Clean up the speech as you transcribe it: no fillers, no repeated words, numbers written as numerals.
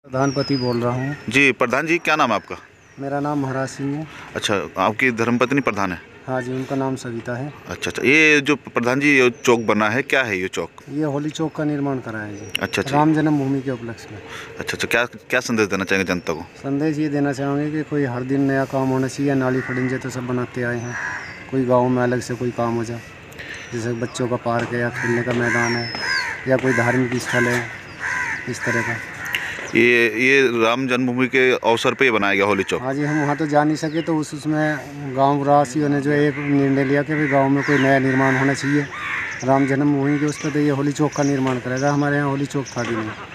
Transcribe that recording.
प्रधानपति बोल रहा हूँ। जी प्रधान जी, क्या नाम है आपका? मेरा नाम महाराज सिंह है। अच्छा, आपकी धर्मपत्नी प्रधान है? हाँ जी, उनका नाम सविता है। अच्छा अच्छा, ये जो प्रधान जी ये चौक बना है, क्या है ये चौक? ये होली चौक का निर्माण करा है जी। अच्छा अच्छा। राम जन्मभूमि के उपलक्ष्य में। अच्छा अच्छा, क्या क्या संदेश देना चाहेंगे जनता को? संदेश ये देना चाहेंगे कि कोई हर दिन नया काम होना चाहिए। नाली खड़ंजे तो सब बनाते आए हैं, कोई गाँव में अलग से कोई काम हो जाए, जैसे बच्चों का पार्क है या खेलने का मैदान है या कोई धार्मिक स्थल है, इस तरह का। ये राम जन्मभूमि के अवसर पे बनाया गया होली चौक। हाँ जी, हम वहाँ तो जा नहीं सके तो उसमें गाँव वासियों ने जो एक निर्णय लिया कि भाई गाँव में कोई नया निर्माण होना चाहिए राम जन्मभूमि के उस पर, तो ये होली चौक का निर्माण करेगा। हमारे यहाँ होली चौक था भी नहीं।